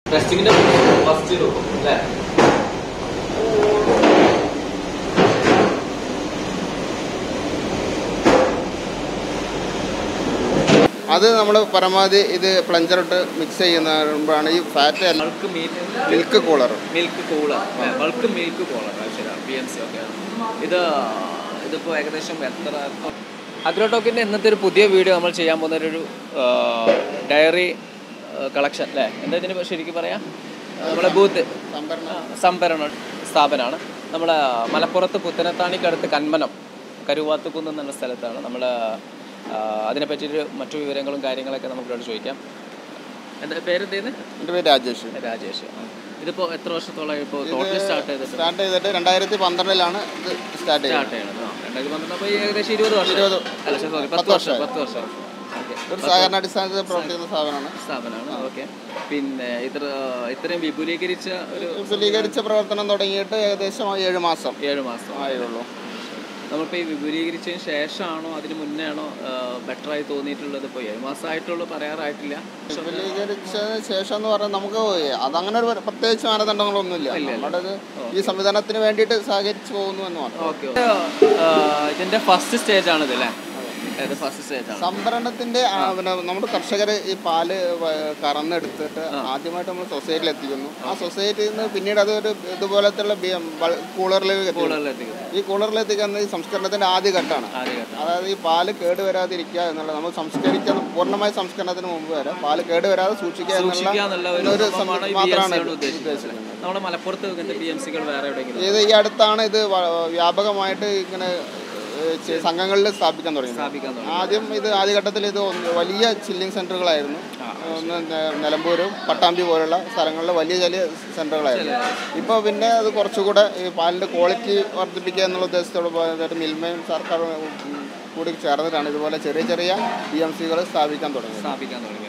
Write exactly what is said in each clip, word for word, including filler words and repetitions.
ടെസ്റ്റിങ്ങിന്റെ first രൂപം അല്ലേ? അത് നമ്മൾ പരമാവധി ഇത് പ്ലഞ്ചറിട്ട് മിക്സ് ചെയ്യുന്നതാണ് ഈ fat milk cooler milk cooler bulk milk cooler ശരി ബി എം സി ഓക്കെ. ഇത് ഇതിപ്പോൾ ഏകദേശം എത്ര അഗ്രോടോക്കിൻ്റെ ഇന്നത്തെ ഒരു പുതിയ വീഡിയോ നമ്മൾ ചെയ്യാൻ പോകുന്ന ഒരു ഡയറി കളക്ഷൻ അല്ലേ? എന്താ ഇതിന് ശരിക്കും പറയാം, നമ്മുടെ ബൂത്ത് സംഭരണ സ്ഥാപനമാണ്. നമ്മുടെ മലപ്പുറത്ത് പുത്തനത്താണിക്കടുത്ത് കന്മനം കരുവാത്തുകുന്ന് എന്ന സ്ഥലത്താണ്. നമ്മൾ അതിനെപ്പറ്റിയൊരു മറ്റു വിവരങ്ങളും കാര്യങ്ങളൊക്കെ നമുക്കിവിടെ ചോദിക്കാം. എന്താ പേര് എന്തെയ്യുന്നത്? എൻ്റെ പേര് രാജേഷ്. രാജേഷ് ഇതിപ്പോൾ എത്ര വർഷത്തോളം ഇപ്പോൾ ടോട്ടൽ സ്റ്റാർട്ട് ചെയ്തിട്ട്? സ്റ്റാർട്ട് ചെയ്തിട്ട് രണ്ടായിരത്തി പന്ത്രണ്ടിലാണ് ഇത് സ്റ്റാർട്ട് സ്റ്റാർട്ട് ചെയ്യുന്നത്. രണ്ടായിരത്തി പന്ത്രണ്ട് അപ്പോൾ ഏകദേശം ഇരുപത് വർഷം ഇരുപത് അല്ല സോറി പത്ത് വർഷം പത്ത് വർഷം ഓക്കെ. ഒരു സഹകരണ അടിസ്ഥാനത്തിൽ പ്രവർത്തിക്കുന്ന സ്ഥാപനമാണ് സ്ഥാപനമാണ് ഓക്കെ. പിന്നെ ഇത്ര ഇത്രയും വിപുലീകരിച്ച ഒരു വിപുലീകരിച്ച പ്രവർത്തനം തുടങ്ങിയിട്ട് ഏകദേശം ഏഴ് മാസം ഏഴ് മാസം ആയുള്ളൂ. നമ്മളിപ്പോൾ ഈ വിപുലീകരിച്ചതിന് ശേഷമാണോ അതിന് മുന്നേ ആണോ ബെറ്ററായി തോന്നിയിട്ടുള്ളത്? ഇപ്പോൾ ഏഴ് മാസമായിട്ടുള്ളൂ, പറയാറായിട്ടില്ല. വിപുലീകരിച്ചതിന് ശേഷം എന്ന് പറഞ്ഞാൽ നമുക്ക് അതങ്ങനെ ഒരു പ്രത്യേകിച്ച് മാനദണ്ഡങ്ങളൊന്നുമില്ല. നമ്മുടെ ഈ സംവിധാനത്തിന് വേണ്ടിയിട്ട് സഹകരിച്ചു പോകുന്നു എന്ന് മാത്രം. ഓക്കെ. ഇതിൻ്റെ ഫസ്റ്റ് സ്റ്റേജ് ആണിത് അല്ലേ? സംഭരണത്തിന്റെ പിന്നെ നമ്മുടെ കർഷകർ ഈ പാല് കറന്നെടുത്തിട്ട് ആദ്യമായിട്ട് നമ്മൾ സൊസൈറ്റിയിൽ എത്തിക്കുന്നു. ആ സൊസൈറ്റിയിൽ നിന്ന് പിന്നീട് അതൊരു ഇതുപോലത്തെ കൂളറിലേക്ക് എത്തിക്കുന്നു. ഈ കൂളറിൽ എത്തിക്കുന്ന ഈ സംസ്കരണത്തിന്റെ ആദ്യ ഘട്ടമാണ്. അതായത് ഈ പാല് കേടുവരാതിരിക്കുക എന്നുള്ളത്, നമ്മൾ സംസ്കരിക്കാൻ പൂർണ്ണമായ സംസ്കരണത്തിന് മുമ്പ് വരെ പാല് കേടുവരാതെ സൂക്ഷിക്കുക എന്നുള്ള ഒരു മാത്രമാണ് ഉദ്ദേശിക്കുന്നത്. നമ്മുടെ മലപ്പുറത്ത് ഇത് ഈ അടുത്താണ് ഇത് വ്യാപകമായിട്ട് ഇങ്ങനെ സംഘങ്ങളിൽ സ്ഥാപിക്കാൻ തുടങ്ങി. ആദ്യം ഇത് ആദ്യഘട്ടത്തിൽ ഇത് വലിയ ചില്ലിങ് സെന്ററുകളായിരുന്നു. ഒന്ന് നിലമ്പൂരും പട്ടാമ്പി പോലുള്ള സ്ഥലങ്ങളിൽ വലിയ വലിയ സെന്ററുകളായിരുന്നു. ഇപ്പോൾ പിന്നെ അത് കുറച്ചുകൂടെ ഈ പാലിൻ്റെ ക്വാളിറ്റി വർദ്ധിപ്പിക്കുക എന്നുള്ള ഉദ്ദേശത്തോട് പോയിട്ട് മിൽമയും സർക്കാർ കൂടി ചേർന്നിട്ടാണ് ഇതുപോലെ ചെറിയ ചെറിയ ബി എം സികൾ സ്ഥാപിക്കാൻ തുടങ്ങി സ്ഥാപിക്കാൻ തുടങ്ങിയത്.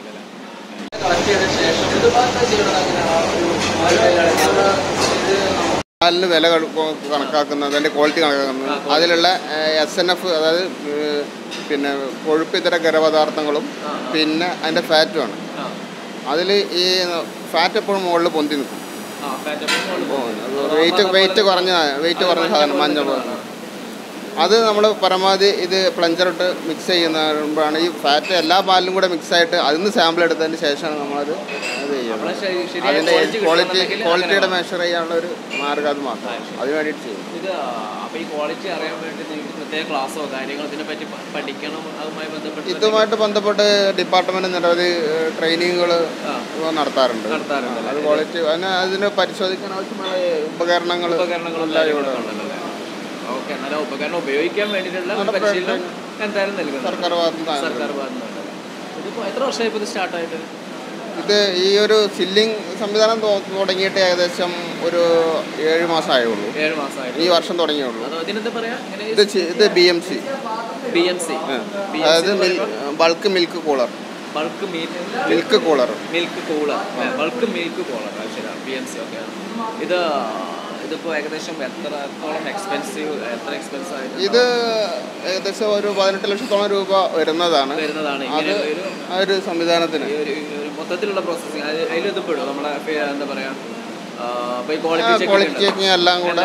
പാലിന് വില കണക്കാക്കുന്നത്, അതിൻ്റെ ക്വാളിറ്റി കണക്കാക്കുന്നത്, അതിലുള്ള എസ് എൻ എഫ് അതായത് പിന്നെ കൊഴുപ്പിതര ഖരപദാർത്ഥങ്ങളും പിന്നെ അതിൻ്റെ ഫാറ്റുമാണ്. അതിൽ ഈ ഫാറ്റ് എപ്പോഴും മുകളിൽ പൊന്തി നിൽക്കും. വെയിറ്റ് വെയിറ്റ് കുറഞ്ഞ വെയിറ്റ് കുറഞ്ഞ സാധനം മഞ്ഞ പോലെ അത് നമ്മൾ പരമാവധി ഇത് പ്ലഞ്ചറിട്ട് മിക്സ് ചെയ്യുന്നതാണ്. ഈ ഫാറ്റ് എല്ലാ പാലിലും കൂടെ മിക്സായിട്ട് അതിന് സാമ്പിൾ എടുത്തതിന് ശേഷമാണ് നമ്മളത് അത് ചെയ്യുന്നത്. അതിൻ്റെ ക്വാളിറ്റി ക്വാളിറ്റിയുടെ മെഷർ ചെയ്യാനുള്ള ഒരു മാർഗ്ഗം അത് മാത്രം അതിന് വേണ്ടിയിട്ട് ചെയ്യും. ഇത് അപ്പോൾ ഈ ക്വാളിറ്റി അറിയാൻ വേണ്ടി നിങ്ങൾക്ക് പ്രത്യേക ക്ലാസ്സോ കാര്യങ്ങളോ ഇതിനെപ്പറ്റി പഠിക്കണം? അതുമായി ബന്ധപ്പെട്ട് ഇതുമായിട്ട് ബന്ധപ്പെട്ട് ഡിപ്പാർട്ട്മെൻറ്റ് നിരവധി ട്രെയിനിങ്ങുകൾ നടത്താറുണ്ട്. അത് ക്വാളിറ്റി അതിന് അതിന് പരിശോധിക്കാൻ ആവശ്യമായ ഉപകരണങ്ങൾ ഉപകരണങ്ങളെല്ലാം ഇവിടെ ഉണ്ടല്ലോ. ഓക്കെ. നല്ല ഉപകരണം ഉപയോഗിക്കാൻ വേണ്ടിയിട്ടുള്ള പരിശീലനം എന്തായാലും നൽകുന്നത് സർക്കാർ സർക്കാർ ഭാഗത്തുനിന്നുണ്ട്. ഇതിപ്പോൾ എത്ര വർഷമായി ഇപ്പോൾ ഇത് സ്റ്റാർട്ടായിട്ട്? ഇത് ഈ ഒരു ചില്ലിങ് സംവിധാനം തുടങ്ങിയിട്ട് ഏകദേശം ഒരു ഏഴ് മാസമായുള്ളൂ. ഏഴ് മാസമായിട്ട് ഈ വർഷം തുടങ്ങിയുള്ളൂ. ഇതിനെന്താ പറയാ? ഇത് ഇത് B M C B M C അതായത് bulk milk cooler. Bulk milk cooler milk cooler bulk milk cooler ശരി ബി എം സി ഓക്കെ. ഇത് ഇതിപ്പോൾ ഏകദേശം എത്രത്തോളം എക്സ്പെൻസീവ് എത്ര എക്സ്പെൻസീവ് ആയിട്ട്? ഇത് ഏകദേശം ഒരു പതിനെട്ട് ലക്ഷത്തോളം രൂപ വരുന്നതാണ് വരുന്നതാണ് അത് ആ ഒരു സംവിധാനത്തിന്. മൊത്തത്തിലുള്ള പ്രോസസ്സിങ് അതിൽ ഇത് പെടും നമ്മളെ എന്താ പറയുക ക്വാളിറ്റി ചെക്കിങ് എല്ലാം കൂടെ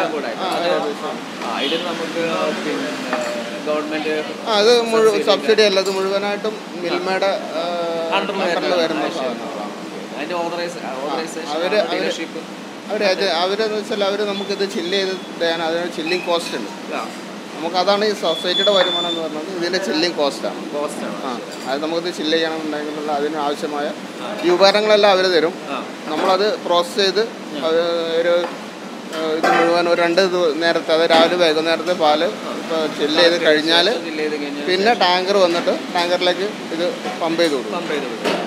ഇതിന് നമുക്ക് പിന്നെ ഗവൺമെൻറ് അത് മുഴുവൻ സബ്സിഡി അല്ല, അത് മുഴുവനായിട്ടും മിൽമയുടെ അണ്ടറിൽ വരുന്ന സാധനങ്ങളാണ്. അതിൻ്റെ ഓതറൈസേഷൻ അവർ അവർ അവരെന്ന് വെച്ചാൽ അവർ നമുക്കിത് ചില്ല് ചെയ്ത് തരാൻ അതിന് ചില്ലിങ് കോസ്റ്റ് ഉണ്ട്. നമുക്കതാണ് ഈ സൊസൈറ്റിയുടെ വരുമാനം എന്ന് പറഞ്ഞത്. ഇതിൻ്റെ ചില്ലിങ് കോസ്റ്റാണ് കോസ്റ്റാണ് ആ അത് നമുക്കിത് ചില്ല് ചെയ്യണമെന്നുണ്ടെങ്കിലുള്ള അതിന് ആവശ്യമായ ഈ ഉപകരണങ്ങളെല്ലാം അവർ തരും. നമ്മളത് പ്രോസസ്സ് ചെയ്ത് ഒരു ഇത് മുഴുവൻ ഒരു രണ്ട് നേരത്തെ അതായത് രാവിലെ വൈകുന്നേരത്തെ പാല് ഇപ്പോൾ ചില്ല് ചെയ്ത് കഴിഞ്ഞാൽ പിന്നെ ടാങ്കർ വന്നിട്ട് ടാങ്കറിലേക്ക് ഇത് പമ്പ് ചെയ്ത് കൊടുക്കും. പമ്പ് ചെയ്ത് കൊടുക്കും.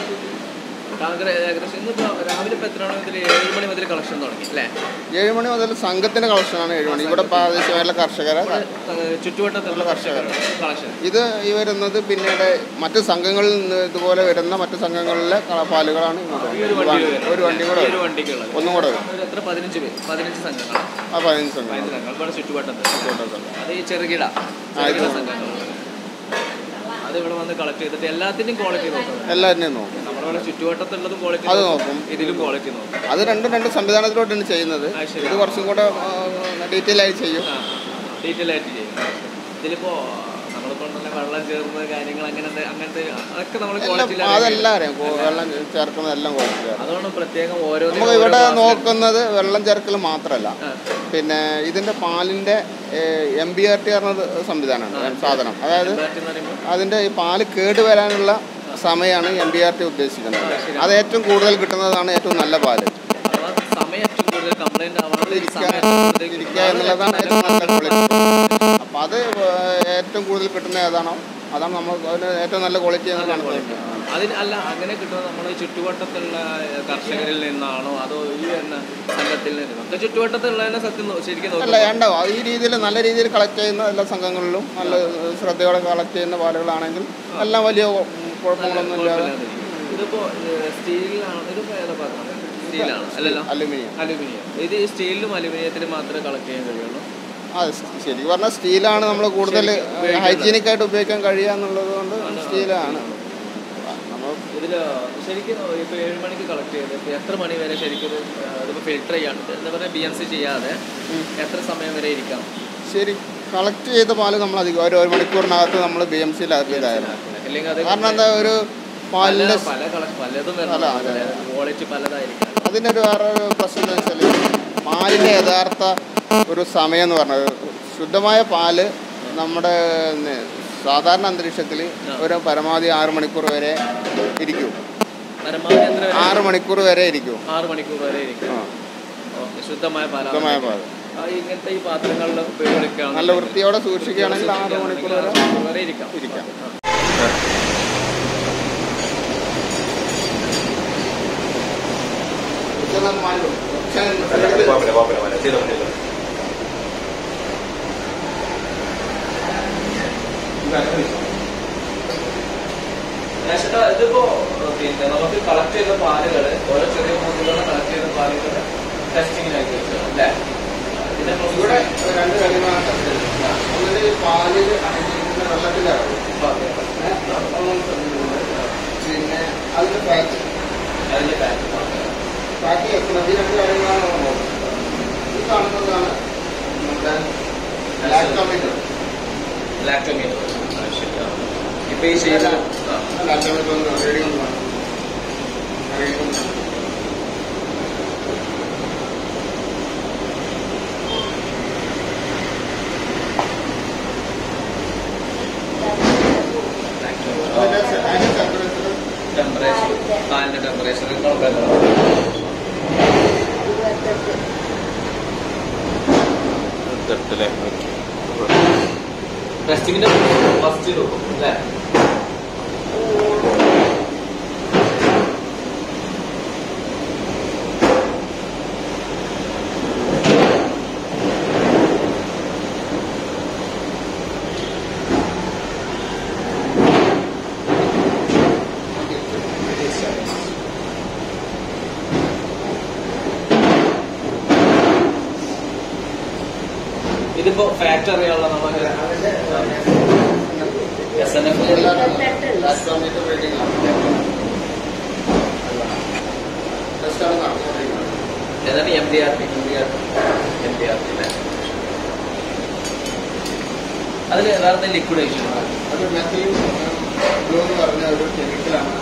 ഏകദേശം ഇന്നിപ്പോൾ രാവിലെ ഇപ്പോൾ എത്ര മുതൽ ഏഴ് മണി മുതൽ കളക്ഷൻ തുടങ്ങി അല്ലേ? ഏഴ് മണി മുതൽ സംഘത്തിൻ്റെ കളക്ഷനാണ് ഏഴ് മണി. ഇവിടെ പ്രാദേശികമായിട്ടുള്ള കർഷകരെ ചുറ്റുവട്ടത്തുള്ള കർഷകരുടെ കളക്ഷൻ. ഇത് ഈ വരുന്നത് പിന്നീട് മറ്റ് സംഘങ്ങളിൽ നിന്ന് ഇതുപോലെ വരുന്ന മറ്റ് സംഘങ്ങളിലെ പാലുകളാണ് ഒരു വണ്ടി കൂടെ ഒന്നും കൂടെ വരും. എത്ര പതിനഞ്ച് പേര് പതിനഞ്ച് സംഘങ്ങൾ ആ പതിനഞ്ച് സംഘങ്ങൾ ഇവിടെ ചുറ്റുവട്ടത്ത് ചുറ്റുവട്ടത്ത് അത് ഈ ചെറുകിട സംഘങ്ങൾ അത് ഇവിടെ വന്ന് കളക്ട് ചെയ്തിട്ട് എല്ലാത്തിൻ്റെയും ക്വാളിറ്റി നോക്കുന്നത്. എല്ലാത്തിൻ്റെയും നോക്കും. അതുപോലെ ചുറ്റുവട്ടത്തുള്ളതും ക്വാളിറ്റി അത് നോക്കും, ഇതിലും ക്വാളിറ്റി നോക്കും. അത് രണ്ടും രണ്ട് സംവിധാനത്തിലോട്ടാണ് ചെയ്യുന്നത്. ഇത് കുറച്ചും കൂടെ ഡീറ്റെയിൽ ആയി ചെയ്യും. ഡീറ്റെയിൽ ആയിട്ട് ചെയ്യും. ഇതിലിപ്പോൾ നമ്മളിപ്പോൾ വെള്ളം ചേർന്ന കാര്യങ്ങൾ അങ്ങനത്തെ അങ്ങനത്തെ അതൊക്കെ നമ്മൾ അതെല്ലാം അറിയാം. വെള്ളം ചേർക്കുന്നതെല്ലാം ക്വാളിറ്റി. അതുകൊണ്ട് പ്രത്യേകം ഓരോ നമുക്ക് ഇവിടെ നോക്കുന്നത് വെള്ളം ചേർക്കൽ മാത്രമല്ല, പിന്നെ ഇതിന്റെ പാലിന്റെ എം ബി ആർ ടി പറഞ്ഞ സംവിധാനമാണ് സാധനം. അതായത് അതിന്റെ ഈ പാല് കേടുവരാനുള്ള സമയമാണ് എം ബി ആർ ടി ഉദ്ദേശിക്കുന്നത്. അത് ഏറ്റവും കൂടുതൽ കിട്ടുന്നതാണ് ഏറ്റവും നല്ല പാല്. ഇരിക്കുക എന്നുള്ളതാണ് ഏറ്റവും നല്ല ക്വാളിറ്റി. അപ്പം അത് ഏറ്റവും കൂടുതൽ കിട്ടുന്ന ഏതാണോ അതാണ് നമ്മൾ ഏറ്റവും നല്ല ക്വാളിറ്റി എന്ന് കാണുന്നത്. അതിന് അല്ല അങ്ങനെ കിട്ടുന്നത് നമ്മൾ ചുറ്റുവട്ടത്തുള്ള കർഷകരിൽ നിന്നാണോ അതോ ഈ എന്ന സംഘത്തിൽ നിന്നോ? ചുറ്റുവട്ടത്തുള്ള സത്യം ശരിക്കും അല്ല ഉണ്ടാവും. ഈ രീതിയിൽ നല്ല രീതിയിൽ കളക്ട് ചെയ്യുന്ന എല്ലാ സംഘങ്ങളിലും നല്ല ശ്രദ്ധയോടെ കളക്ട് ചെയ്യുന്ന പാലുകളാണെങ്കിൽ എല്ലാം വലിയ കുഴപ്പങ്ങളൊന്നും ഇല്ലാതെ. ഇതിപ്പോ സ്റ്റീലിലാണ്, ഇതിപ്പോ ഏതാ പാത്രം? സ്റ്റീലാണ് അല്ലല്ലോ, അലുമിനിയം. അലുമിനിയം ഇത് സ്റ്റീലിലും അലുമിനിയത്തിലും മാത്രമേ കളക്ട് ചെയ്യാൻ കഴിയുള്ളൂ. ആ ശരിക്കും പറഞ്ഞാൽ സ്റ്റീലാണ് നമ്മൾ കൂടുതൽ ഹൈജീനിക് ആയിട്ട് ഉപയോഗിക്കാൻ കഴിയുക എന്നുള്ളത് കൊണ്ട് സ്റ്റീലാണ്. ഇതിൽ ശരിക്കും ഇപ്പോൾ ഏഴ് മണിക്ക് കളക്ട് ചെയ്ത് എത്ര മണി വരെ ശരിക്കും ഇതിപ്പോൾ ഫിൽട്ടർ ചെയ്യാൻ എന്താ പറയുക ബി എം സി ചെയ്യാതെ എത്ര സമയം വരെ ഇരിക്കാം? ശരി, കളക്ട് ചെയ്ത പാല് നമ്മൾ അധികം ഒരു ഒരു മണിക്കൂറിനകത്ത് നമ്മൾ ബി എം സിയിൽ ആക്കിയതായിരുന്നു. കാരണം എന്താ ഒരു പാലിൻ്റെ പലതും ക്വാളിറ്റി പലതായിരിക്കും. അതിനൊരു വേറെ പ്രശ്നം എന്താ വെച്ചാൽ പാലിൻ്റെ യഥാർത്ഥ ഒരു സമയം എന്ന് പറഞ്ഞത് ശുദ്ധമായ പാല് നമ്മുടെ സാധാരണ അന്തരീക്ഷത്തിൽ ഒരു പരമാവധി ആറ് മണിക്കൂർ വരെ ഇരിക്കും. ആറ് മണിക്കൂർ വരെ ഇരിക്കും. ആറ് മണിക്കൂർ വരെ ഇരിക്കും. ശുദ്ധമായ പാല്. ശുദ്ധമായ പാല് ഇങ്ങനത്തെ ഈ പാത്രങ്ങളിൽ ഉപയോഗിക്കുക നല്ല വൃത്തിയോടെ സൂക്ഷിക്കുകയാണെങ്കിൽ ആറ് മണിക്കൂർ വരെ ഇരിക്കാം ഇരിക്കാം ഇതിപ്പോ പിന്നെ നമുക്ക് കളക്ട് ചെയ്ത പാലുകള് ഓരോ ചെറിയ മൂന്നുകളെ കളക്ട് ചെയ്ത പാലുകള് ടെസ്റ്റിങ്ങിനായിട്ട് വെച്ചു അല്ലേ? ഇവിടെ രണ്ട് കാര്യങ്ങളാണ് ടെസ്റ്റ് ചെയ്യുന്നത്. ഒന്നിന് പാലിൽ അടങ്ങിയിരിക്കുന്ന വെള്ളത്തിലാണ്, പിന്നെ അതിന്റെ ഫാറ്റ് അതിന്റെ ഫാറ്റ് ഫാറ്റ് എത്തുന്നത് ഈ രണ്ട് കാര്യങ്ങളാണ് നമ്മൾ ഈ കാണുന്നതാണ് നമ്മുടെ ലാക്ടോമീറ്റർ. ലാക്ടോമീറ്റർ ഇപ്പൊ ഈ ശരി ലാക്ടോമീറ്റർ ഒന്ന് റീഡിംഗ് ആണ്. ടെമ്പറേച്ചർ പാലിന്റെ ടെമ്പറേച്ചർ ടെസ്റ്റിങ്ങിന്റെ ഫസ്റ്റ് നോക്കും അല്ലേ? ഇതിപ്പോ ഫാക്ട് അറിയാനുള്ള നമ്മൾ എസ് എൻ എഫ് ഏതാണ് M D R P M D R M D R P അതിൽ യഥാർത്ഥ ലിക്വിഡേഷൻ അത് മെത്തിൽ ബ്ലൂ എന്ന് പറഞ്ഞ ഒരു കെമിക്കലാണ്.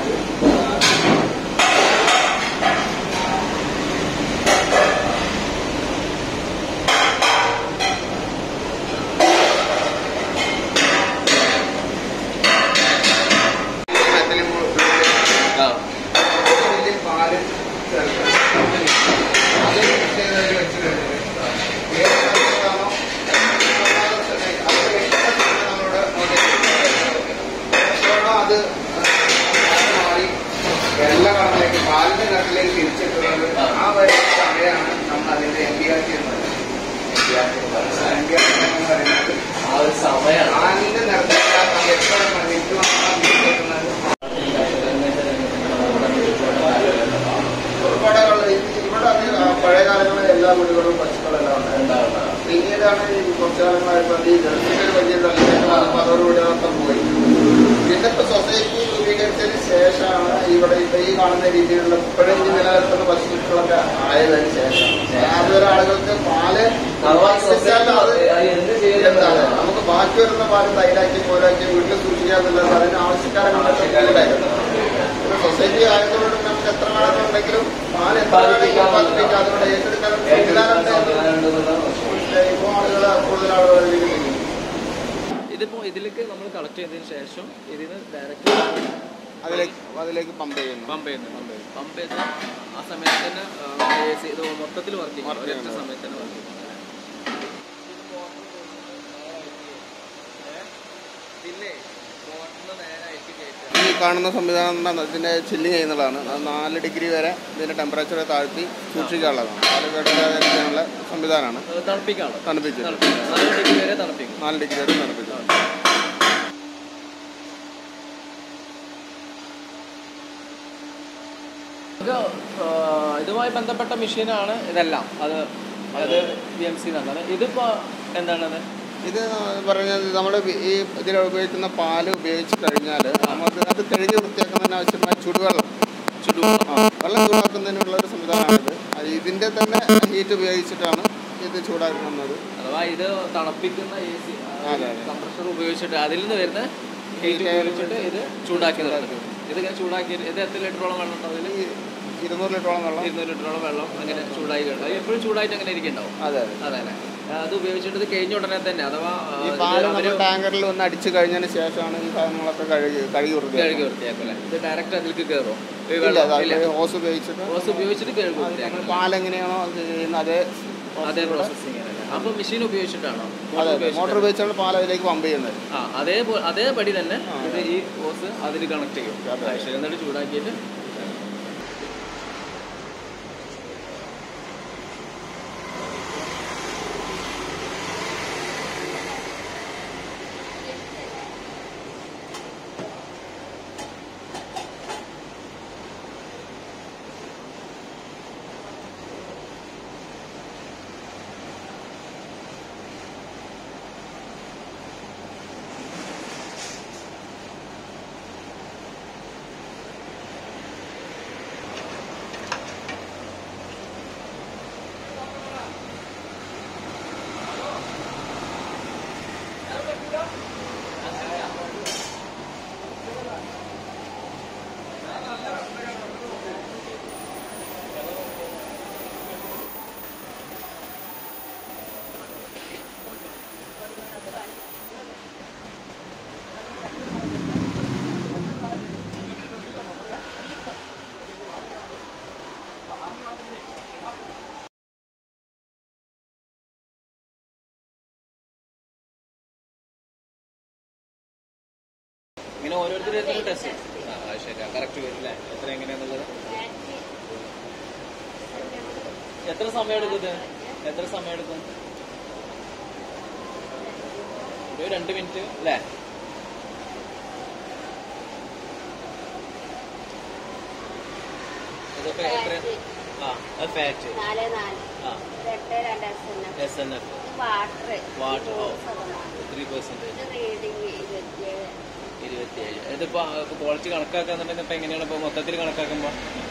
വെള്ള കളറിലേക്ക് പാലിന്റെ കളറിലേക്ക് തിരിച്ചെത്തുന്നത് ആ വരുന്ന സമയമാണ് നമ്മൾ അതിന്റെ എം ബി ആർ ടി എന്ന് പറയുന്നത്. എം ബി ആർ ടി എന്ന് പറയുന്നത് ആ ഒരു സമയമാണ് പാലിന്റെ നിറത്തിലുള്ള എത്ര മണിക്കൂറാണ് തിരിച്ചെത്തുന്നത്. ഒരുപാട് ഇവിടെ പഴയ കാലങ്ങളിൽ എല്ലാ വീടുകളും പശുക്കളെല്ലാം ഉണ്ടായിരുന്നു. പിന്നീടാണ് ഈ കുറച്ചു കാലങ്ങളായപ്പോൾ ഈ ഗൾഫിന്റെ വലിയ തള്ളിലേക്ക് വന്നപ്പോൾ അതോടുകൂടി അതൊക്കെ പോയി. പിന്നെ ഇപ്പൊ സൊസൈറ്റി രൂപീകരിച്ചതിന് ശേഷമാണ് ഇവിടെ ഇപ്പൊ ഈ കാണുന്ന രീതിയിലുള്ള ഇപ്പോഴും ഈ നിലനിർത്തുന്ന പശുക്കളൊക്കെ ആയതിനു ശേഷം അതുവരെ ആളുകൾക്ക് പാല് എന്താണ് നമുക്ക് ബാക്കി വരുന്ന പാല് തൈരാക്കി പോലാക്കി വീട്ടിൽ സൂക്ഷിക്കാന്നുള്ളത് അതിന് ആവശ്യക്കാരാണ്. സൊസൈറ്റി ആയതുകൊണ്ട് നമുക്ക് എത്ര വേണമെന്നുണ്ടെങ്കിലും പാല് എത്ര ഉത്പാദിപ്പിക്കുക അതുകൊണ്ട് ഏറ്റെടുക്കാൻ സംവിധാനം ഇപ്പൊ ആളുകൾ കൂടുതൽ ആളുകൾ ഇതിപ്പോ ഇതിലേക്ക് നമ്മൾ കളക്ട് ചെയ്തതിന് ശേഷം ഇതിന് ഡയറക്റ്റ് അതിലേക്ക് അതിലേക്ക് പമ്പ് ചെയ്യുന്നു പമ്പ് ചെയ്യുന്നു പമ്പ് ചെയ്യും പമ്പ് ചെയ്ത് ആ സമയത്ത് തന്നെ ഇത് മൊത്തത്തിൽ വർക്ക് ചെയ്യും ഒരൊറ്റ സമയത്ത് തന്നെ വർക്ക് ചെയ്യും. പിന്നെ ഈ കാണുന്ന സംവിധാനം ഇതിന്റെ ചില്ലിങ് ചെയ്യുന്നതാണ്. അത് നാല് ഡിഗ്രി വരെ ഇതിന്റെ ടെമ്പറേച്ചർ താഴ്ത്തി സൂക്ഷിക്കാനുള്ളതാണ്. പാല് കേടുവരാതിരിക്കാനുള്ള സംവിധാനമാണ്. തണുപ്പിക്കാനുള്ള തണുപ്പിച്ച് നാല് ഡിഗ്രി വരെ തണുപ്പിക്കും നാല് ഡിഗ്രി വരെ തണുപ്പിച്ചു. ഇതുമായി ബന്ധപ്പെട്ട മെഷീനാണ് ഇതെല്ലാം. അത് അത് ബി എം സി എന്നാണ്. ഇതിപ്പോ എന്താണത്? ഇത് പറഞ്ഞത് നമ്മൾ ഈ ഇതിൽ ഉപയോഗിക്കുന്ന പാല് ഉപയോഗിച്ച് കഴിഞ്ഞാൽ നമുക്ക് അത് കഴുകി വൃത്തിയാക്കുന്നതിന് ആവശ്യമായ ചുടുവെള്ളം ചുടുവെള്ളം വെള്ളം ചൂടാക്കുന്നതിനുള്ള ഒരു സംവിധാനമാണിത്. അത് ഇതിൻ്റെ തന്നെ ഹീറ്റ് ഉപയോഗിച്ചിട്ടാണ് ഇത് ചൂടാക്കുന്നത്. അഥവാ ഇത് തണുപ്പിക്കുന്ന എ സി കംപ്രസർ ഉപയോഗിച്ചിട്ട് അതിൽ നിന്ന് വരുന്ന ഹീറ്റ് ഉപയോഗിച്ചിട്ട് ഇത് ചൂടാക്കി നിർത്തും. ഇതിങ്ങനെ ചൂടാക്കി ഇത് എത്ര ലിറ്ററോളം വെള്ളം ഉണ്ടാവും? ഇതിൽ ഇരുന്നൂറ് ലിറ്ററോളം വെള്ളം ഇരുന്നൂറ് ലിറ്ററോളം വെള്ളം അങ്ങനെ ചൂടായി കഴിഞ്ഞു. അത് എപ്പോഴും ചൂടായിട്ട് അങ്ങനെ ഇരിക്കുന്നുണ്ടാവും. അതെ അതെ അല്ലേ? അത് ഉപയോഗിച്ചിട്ട് ഇത് കഴിഞ്ഞ ഉടനെ തന്നെ അഥവാ ഈ പാല് നമ്മൾ ടാങ്കറിൽ ഒന്ന് അടിച്ചു കഴിഞ്ഞതിന് ശേഷമാണ് ഈ സാധനങ്ങളൊക്കെ കഴുകി കഴുകി വൃത്തിയാക്കും. കഴുകി വൃത്തിയാക്കും അല്ലേ? ഇത് ഡയറക്റ്റ് അതിലേക്ക് കയറും. ഹോസ് ഉപയോഗിച്ചിട്ട് ഹോസ് ഉപയോഗിച്ചിട്ട് കഴുകും. പാലെങ്ങനെയാണോ ചെയ്യുന്നത് അതേ അതേ പ്രോസസ്സിങ് അല്ലേ? അപ്പൊ മെഷീൻ ഉപയോഗിച്ചിട്ടാണോ? മോട്ടോർ ഉപയോഗിച്ചാണ് പാൽ അതിലേക്ക് പമ്പ് ചെയ്യുന്നത്. ആ അതേപോലെ അതേപടി തന്നെ ഇത് ഈ ഹോസ് അതിൽ കണക്ട് ചെയ്യും. എന്നിട്ട് ചൂടാക്കിയിട്ട് ഇങ്ങനെ ഓരോരുത്തരും ടെസ്റ്റ് ശരി കറക്റ്റ് വരില്ലേ? എത്ര എങ്ങനെയാന്നുള്ളത് എത്ര സമയം എടുക്കും? ഇത് എത്ര സമയം എടുക്കും? ഒരു രണ്ട് മിനിറ്റ് അല്ലേ? ഇതൊക്കെ എത്ര? ആ അത് fat S N F water three percentage ഇരുപത്തിയേഴ്. ഇതിപ്പോ ക്വാളിറ്റി കണക്കാക്കാന്നുണ്ടെങ്കിൽ ഇപ്പൊ എങ്ങനെയാണ് ഇപ്പൊ മൊത്തത്തിൽ കണക്കാക്കുമ്പോ?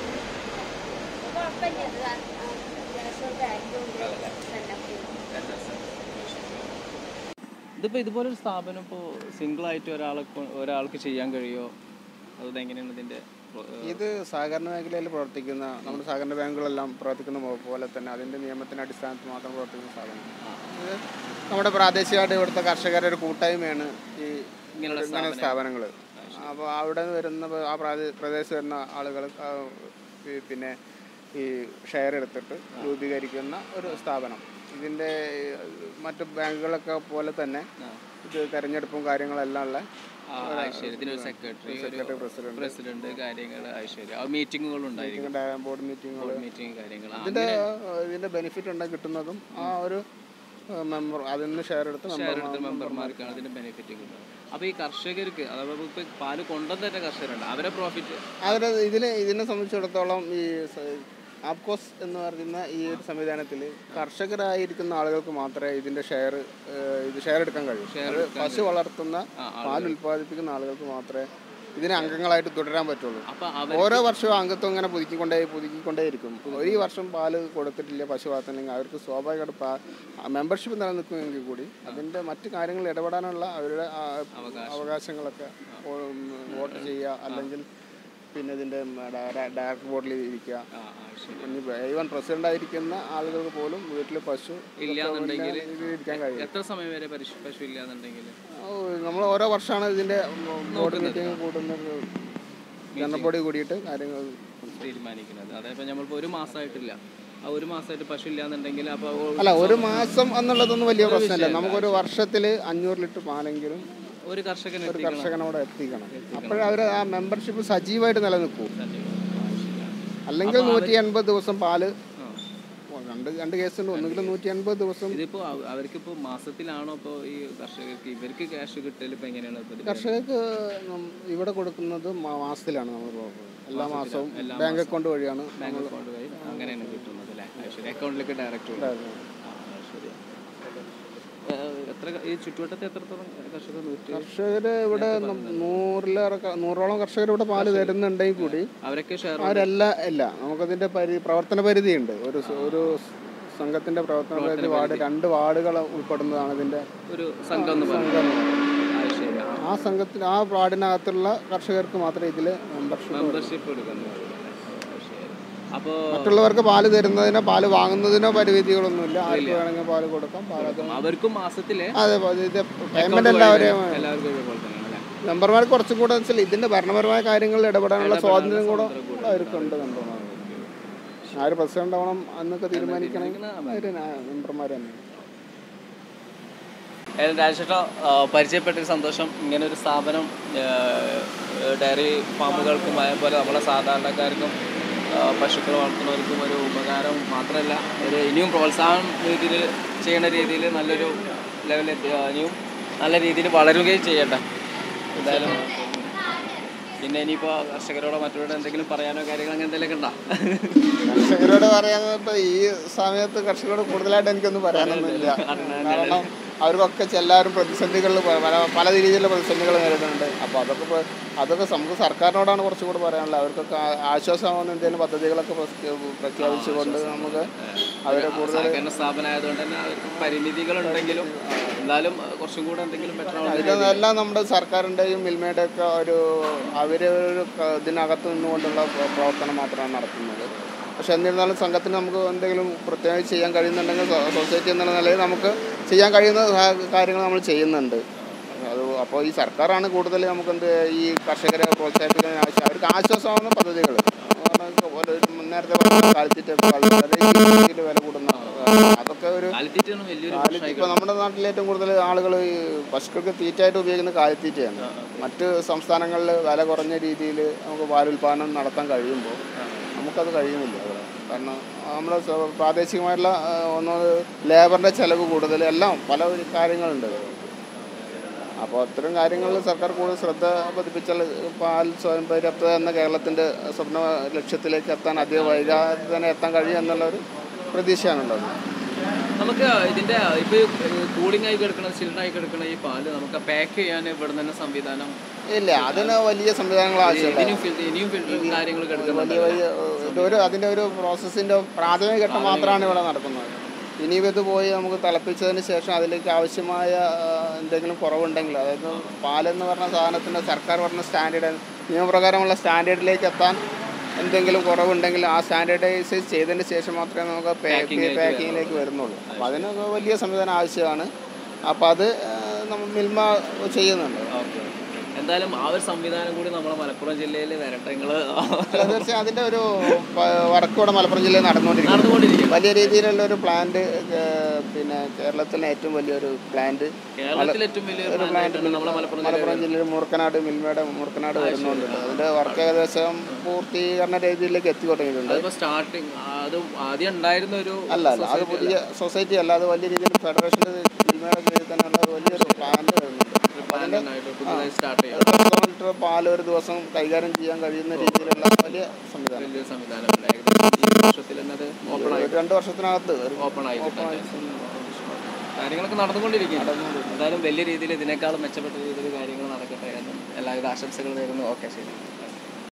ഇതിപ്പോ ഇതുപോലൊരു സ്ഥാപനം ഇപ്പോ സിംഗിൾ ആയിട്ട് ഒരാൾക്ക് ഒരാൾക്ക് ചെയ്യാൻ കഴിയുമോ? അതെങ്ങനെയാണ് ഇതിന്റെ? ഇത് സഹകരണ മേഖലയിൽ പ്രവർത്തിക്കുന്ന നമ്മുടെ സഹകരണ ബാങ്കുകളെല്ലാം പ്രവർത്തിക്കുന്ന പോലെ തന്നെ അതിന്റെ നിയമത്തിന്റെ അടിസ്ഥാനത്തിൽ മാത്രം പ്രവർത്തിക്കുന്ന സ്ഥാപനം. ഇത് നമ്മുടെ പ്രാദേശികമായിട്ട് ഇവിടുത്തെ കർഷകരുടെ ഒരു കൂട്ടായ്മയാണ് ഈ ഇങ്ങനെ സ്ഥാപനങ്ങൾ. അപ്പോൾ അവിടെ വരുന്ന ആ പ്രദേശത്ത് വരുന്ന ആളുകൾ പിന്നെ ഈ ഷെയർ എടുത്തിട്ട് രൂപീകരിക്കുന്ന ഒരു സ്ഥാപനം. ഇതിൻ്റെ മറ്റു ബാങ്കുകളൊക്കെ പോലെ തന്നെ ഇത് തെരഞ്ഞെടുപ്പും കാര്യങ്ങളെല്ലാം ഉള്ള സെക്രട്ടറി പ്രസിഡന്റ് കാര്യങ്ങൾ മീറ്റിങ്ങുകൾ ഉണ്ടായിരിക്കും. ബോർഡ് മീറ്റിങ്ങുകൾ മീറ്റിംഗ് കാര്യങ്ങൾ ഇതിന്റെ ഇതിന്റെ ബെനിഫിറ്റ് ഉണ്ടായി കിട്ടുന്നതും ആ ഒരു മെമ്പർ അതിൽ നിന്ന് ഷെയർ എടുത്ത് മെമ്പർമാർക്കാണ് അതിന്റെ ബെനിഫിറ്റ് കിട്ടുന്നത്. അപ്പോൾ ഈ കർഷകർക്ക് അതായത് ഇപ്പോൾ പാല് കൊണ്ടുവന്ന തന്നെ കർഷകരുണ്ട് അവരെ പ്രോഫിറ്റ് അവരെ ഇതിനെ ഇതിനെ സംബന്ധിച്ചിടത്തോളം ഈ ആപ്കോസ് എന്ന് പറയുന്ന ഈ ഒരു സംവിധാനത്തിൽ കർഷകരായിരിക്കുന്ന ആളുകൾക്ക് മാത്രമേ ഇതിൻ്റെ ഷെയർ ഇത് ഷെയർ എടുക്കാൻ കഴിയൂ. അത് പശു വളർത്തുന്ന പാൽ ഉൽപ്പാദിപ്പിക്കുന്ന ആളുകൾക്ക് മാത്രമേ ഇതിനെ അംഗങ്ങളായിട്ട് തുടരാൻ പറ്റുള്ളൂ. ഓരോ വർഷവും അംഗത്വം ഇങ്ങനെ പുതുക്കിക്കൊണ്ടേ പുതുക്കിക്കൊണ്ടേയിരിക്കും. ഒരു വർഷം പാല് കൊടുത്തിട്ടില്ല പശു വളർത്തുന്നെങ്കിൽ അവർക്ക് സ്വാഭാവികമായിട്ട് മെമ്പർഷിപ്പ് നിലനിൽക്കുമെങ്കിൽ കൂടി അതിൻ്റെ മറ്റു കാര്യങ്ങളിൽ ഇടപെടാനുള്ള അവരുടെ അവകാശങ്ങളൊക്കെ വോട്ട് ചെയ്യുക, അല്ലെങ്കിൽ പിന്നെ ഇതിൻ്റെ ഡയറക്ടർ ബോർഡിൽ ഇരിക്കുക. ഈവൻ പ്രസിഡന്റ് ആയിരിക്കുന്ന ആളുകൾക്ക് പോലും വീട്ടിൽ പശു ഇരിക്കാൻ കഴിയും. എത്ര സമയം വരെ പശു ഇല്ലാന്നുണ്ടെങ്കിൽ നമ്മൾ ഓരോ വർഷമാണ് ഇതിൻ്റെ ബോർഡ് മീറ്റിംഗ് കൂടുന്നത്, ജനറൽ ബോഡി കൂടിയിട്ട് കാര്യങ്ങൾ തീരുമാനിക്കുന്നത്. അതായത് നമ്മളിപ്പോൾ ഒരു മാസമായിട്ടില്ല, ആ ഒരു മാസമായിട്ട് പശു ഇല്ലാന്നുണ്ടെങ്കിൽ അപ്പോൾ അല്ല, ഒരു മാസം എന്നുള്ളതൊന്നും വലിയ പ്രശ്നമല്ല. നമുക്കൊരു വർഷത്തിൽ അഞ്ഞൂറ് ലിറ്റർ പാലെങ്കിലും ഒരു കർഷകൻ ഒരു കർഷകനോട് എത്തിക്കണം. അപ്പോഴേ അവർ ആ മെമ്പർഷിപ്പ് സജീവമായിട്ട് നിലനിൽക്കും. അല്ലെങ്കിൽ നൂറ്റി എൺപത് ദിവസം പാല് രണ്ട് രണ്ട് കേസുണ്ട്. ഒന്നുകിലും നൂറ്റി എൺപത് ദിവസം. ഇതിപ്പോൾ അവർക്കിപ്പോൾ മാസത്തിലാണോ ഇപ്പോൾ ഈ കർഷകർക്ക് ഇവർക്ക് ക്യാഷ് കിട്ടൽ ഇപ്പോൾ എങ്ങനെയാണ്? കർഷകർക്ക് ഇവിടെ കൊടുക്കുന്നത് മാസത്തിലാണ്. നമ്മൾ എല്ലാ മാസവും ബാങ്ക് അക്കൗണ്ട് വഴിയാണ് ബാങ്ക് അക്കൗണ്ട് വഴി അങ്ങനെയാണ് കിട്ടുന്നത് അല്ലേ? ശരി, അക്കൗണ്ടിലേക്ക് ഡയറക്റ്റ് ശരി. എത്ര ഈ ചുറ്റുവട്ടത്തെ എത്രത്തോളം കർഷകർ? കർഷകർ ഇവിടെ നൂറിലേറെ നൂറോളം കർഷകർ ഇവിടെ പാല് തരുന്നുണ്ടെങ്കിൽ കൂടി അവരൊക്കെ അവരെല്ലാം ഇല്ല. നമുക്കതിൻ്റെ പരി പ്രവർത്തന പരിധിയുണ്ട്. ഒരു ഒരു സംഘത്തിന്റെ പ്രവർത്തന പരിധി വാർഡ് രണ്ട് വാർഡുകൾ ഉൾപ്പെടുന്നതാണ് ഇതിന്റെ ഒരു സംഘം. ആ സംഘത്തിൽ ആ വാർഡിനകത്തുള്ള കർഷകർക്ക് മാത്രമേ ഇതിൽ മെമ്പർഷിപ്പ് എടുക്കുന്നത്. അപ്പോൾ മറ്റുള്ളവർക്ക് പാല് തരുന്നതിനോ പാല് വാങ്ങുന്നതിനോ പരിമിതികളൊന്നുമില്ല. ആർക്ക് വേണമെങ്കിൽ പാല് കൊടുക്കാം. അവർക്കും മാസത്തിലെ അതെ ഇത് പേയ്മെന്റ് എല്ലാവരെയും മെമ്പർമാർക്ക് കുറച്ചും കൂടെ വെച്ചാൽ ഇതിന്റെ ഭരണപരമായ കാര്യങ്ങളിൽ ഇടപെടാനുള്ള സ്വാതന്ത്ര്യം കൂടെ അവർക്കുണ്ട്. കണ്ടോ, ആര് പ്രസിഡന്റ് ആവണം എന്നൊക്കെ തീരുമാനിക്കണമെങ്കിൽ അവര് മെമ്പർമാർ തന്നെ. രാജേഷേട്ടാ, പരിചയപ്പെട്ടൊരു സന്തോഷം. ഇങ്ങനൊരു സ്ഥാപനം ഡയറി ഫാമുകൾക്കും അതേപോലെ നമ്മളെ സാധാരണക്കാർക്കും പശുക്കൾ വളർത്തുന്നവർക്കും ഒരു ഉപകാരം മാത്രമല്ല, ഒരു ഇനിയും പ്രോത്സാഹനം രീതിയിൽ ചെയ്യുന്ന രീതിയിൽ നല്ലൊരു ലെവലിൽ ഇനിയും നല്ല രീതിയിൽ വളരുകയും ചെയ്യട്ടെ എന്തായാലും. പിന്നെ ഇനിയിപ്പോൾ കർഷകരോടോ മറ്റവരോട് എന്തെങ്കിലും പറയാനോ കാര്യങ്ങൾ അങ്ങനെ എന്തെങ്കിലുമൊക്കെ ഉണ്ടോ? കർഷകരോട് പറയാനോ ഇപ്പോൾ ഈ സമയത്ത് കർഷകരോട് കൂടുതലായിട്ട് എനിക്കൊന്നും പറയാനൊന്നുമില്ല. കാരണം അവർക്കൊക്കെ എല്ലാവരും പ്രതിസന്ധികളിൽ പല പല രീതിയിലുള്ള പ്രതിസന്ധികൾ നേരിടുന്നുണ്ട്. അപ്പോൾ അതൊക്കെ അതൊക്കെ നമുക്ക് സർക്കാരിനോടാണ് കുറച്ചും കൂടെ പറയാനുള്ളത്. അവർക്കൊക്കെ ആശ്വാസമാകുന്ന എന്തെങ്കിലും പദ്ധതികളൊക്കെ പ്രഖ്യാപിച്ചുകൊണ്ട് നമുക്ക് അവരെ കൂടുതൽ സ്ഥാപനമായതുകൊണ്ട് തന്നെ അവർക്ക് പരിമിതികളുണ്ടെങ്കിലും എന്നാലും കുറച്ചും കൂടെ എന്തെങ്കിലും ഇതെല്ലാം നമ്മുടെ സർക്കാരിൻ്റെയും മിൽമയുടെ ഒക്കെ ഒരു അവരൊരു ഇതിനകത്ത് നിന്നുകൊണ്ടുള്ള പ്രവർത്തനം മാത്രമാണ് നടത്തുന്നത്. പക്ഷെ എന്നിരുന്നാലും സംഘത്തിന് നമുക്ക് എന്തെങ്കിലും പ്രത്യേകം ചെയ്യാൻ കഴിയുന്നുണ്ടെങ്കിൽ സൊസൈറ്റി എന്നുള്ള നിലയിൽ നമുക്ക് ചെയ്യാൻ കഴിയുന്ന കാര്യങ്ങൾ നമ്മൾ ചെയ്യുന്നുണ്ട്. അത് അപ്പോൾ ഈ സർക്കാരാണ് കൂടുതൽ നമുക്കെന്ത് ഈ കർഷകരെ പ്രോത്സാഹിപ്പിക്കാൻ ആവശ്യം അവർക്ക് ആശ്വാസമാകുന്ന പദ്ധതികൾ. നേരത്തെ കാലിത്തീറ്റൊക്കെ വളരെ വില കൂടുന്ന അതൊക്കെ ഒരു ഇപ്പോൾ നമ്മുടെ നാട്ടിൽ ഏറ്റവും കൂടുതൽ ആളുകൾ ഈ പശുക്കൾക്ക് തീറ്റയായിട്ട് ഉപയോഗിക്കുന്ന കാലിത്തീറ്റയാണ്. മറ്റ് സംസ്ഥാനങ്ങളിൽ വില കുറഞ്ഞ രീതിയിൽ നമുക്ക് പാലുൽപാദനം നടത്താൻ കഴിയുമ്പോൾ നമുക്കത് കഴിയുന്നില്ല അവിടെ. കാരണം നമ്മുടെ പ്രാദേശികമായിട്ടുള്ള ഒന്നത് ലേബറിൻ്റെ ചിലവ് കൂടുതൽ എല്ലാം പല കാര്യങ്ങളുണ്ട്. അപ്പോൾ അത്തരം കാര്യങ്ങളിൽ സർക്കാർ കൂടുതൽ ശ്രദ്ധ പതിപ്പിച്ചാൽ പാൽ സ്വയം പര്യാപ്തത എന്ന കേരളത്തിൻ്റെ സ്വപ്ന ലക്ഷ്യത്തിലേക്ക് എത്താൻ അധികം വൈകാതെ തന്നെ എത്താൻ കഴിയും എന്നുള്ളൊരു പ്രതീക്ഷയാണുള്ളത്. നമുക്ക് ഇതിൻ്റെ ഇപ്പോൾ കൂളിംഗ് ആയി കിടക്കണം ചിൽഡായി കിടക്കണം ഈ പാല് നമുക്ക് പാക്ക് ചെയ്യാൻ ഇവിടെ തന്നെ സംവിധാനം ഇല്ല. അതിന് വലിയ സംവിധാനങ്ങൾ ആവശ്യമില്ല. കാര്യങ്ങൾ വലിയ വലിയ ഒരു അതിൻ്റെ ഒരു പ്രോസസ്സിൻ്റെ പ്രാഥമിക ഘട്ടം മാത്രമാണ് ഇവിടെ നടക്കുന്നത്. ഇനിയും ഇത് പോയി നമുക്ക് തിളപ്പിച്ചതിന് ശേഷം അതിലേക്ക് ആവശ്യമായ എന്തെങ്കിലും കുറവുണ്ടെങ്കിൽ, അതായത് പാലെന്ന് പറഞ്ഞ സാധനത്തിൻ്റെ സർക്കാർ പറഞ്ഞ സ്റ്റാൻഡേർഡ് നിയമപ്രകാരമുള്ള സ്റ്റാൻഡേർഡിലേക്ക് എത്താൻ എന്തെങ്കിലും കുറവുണ്ടെങ്കിൽ ആ സ്റ്റാൻഡേർഡൈസ് ചെയ്തതിന് ശേഷം മാത്രമേ നമുക്ക് പാക്കിങ്ങിലേക്ക് വരുന്നുള്ളൂ. അപ്പോൾ അതിനൊക്കെ വലിയ സംവിധാനം ആവശ്യമാണ്. അപ്പോൾ അത് നമ്മൾ മിൽമ ചെയ്യുന്നുണ്ട്. എന്തായാലും ആ ഒരു സംവിധാനം കൂടി നമ്മുടെ മലപ്പുറം ജില്ലയിൽ വരട്ടെ. നിങ്ങൾ തീർച്ചയായും അതിൻ്റെ ഒരു വർക്ക് ഇവിടെ മലപ്പുറം ജില്ലയിൽ നടന്നുകൊണ്ടിരിക്കും. വലിയ രീതിയിലുള്ള ഒരു പ്ലാന്റ്, പിന്നെ കേരളത്തിലെ ഏറ്റവും വലിയൊരു പ്ലാന്റ് ഒരു പ്ലാന്റ് മലപ്പുറം ജില്ലയിൽ മൂർക്കനാട് മിൽമയുടെ മൂർക്കനാട് വരുന്നുണ്ട്. അതിൻ്റെ വർക്ക് ഏകദേശം പൂർത്തീകരണ രീതിയിലേക്ക് എത്തിക്കൊണ്ടിരിക്കുന്നുണ്ട്. അല്ല അല്ല അത് പുതിയ സൊസൈറ്റി അല്ല, അത് വലിയ രീതിയിൽ ഫെഡറേഷൻ്റെ മിൽമയുടെ കീഴിൽ തന്നെയുള്ള വലിയൊരു പ്ലാന്റ് വരുന്നുണ്ട്. ലിറ്റർ പാൽ ഒരു ദിവസം കൈകാര്യം ചെയ്യാൻ കഴിയുന്ന രീതിയിലുള്ള വലിയ സംവിധാനം സംവിധാനം അത് ഓപ്പൺ ആയി രണ്ട് വർഷത്തിനകത്ത് ഓപ്പൺ ആയി കാര്യങ്ങളൊക്കെ നടന്നുകൊണ്ടിരിക്കുകയാണ്. എന്തായാലും വലിയ രീതിയിൽ ഇതിനേക്കാളും മെച്ചപ്പെട്ട രീതിയിൽ കാര്യങ്ങൾ നടക്കട്ടെ എന്ന് എല്ലാവിധ ആശംസകൾ നേരുന്നു. ഓക്കെ, ശരി.